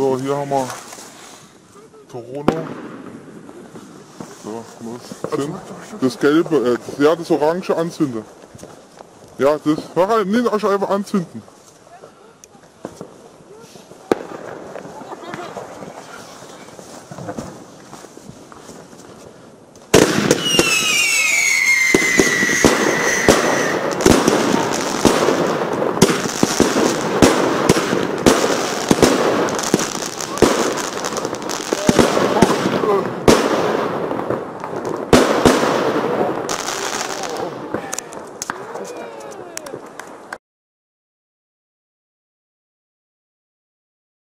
So, hier haben wir Torono. So, los. Das Gelbe, ja, das Orange anzünden. Ja, das. Nimm euch einfach anzünden.